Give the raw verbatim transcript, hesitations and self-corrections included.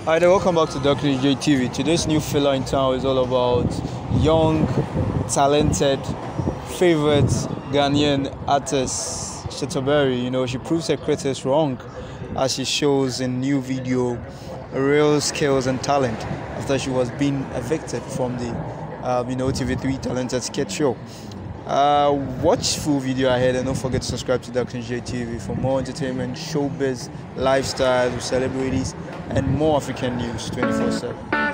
Hi there, welcome back to Doctor J T V. Today's new filler in town is all about young, talented, favorite Ghanaian artist, Shatta Berry. You know, she proves her critics wrong as she shows in new video real skills and talent after she was being evicted from the um, you know, T V three talented sketch show. Uh, watch full video ahead and don't forget to subscribe to Doctor J T V for more entertainment, showbiz, lifestyle, celebrities, and more African news twenty-four seven.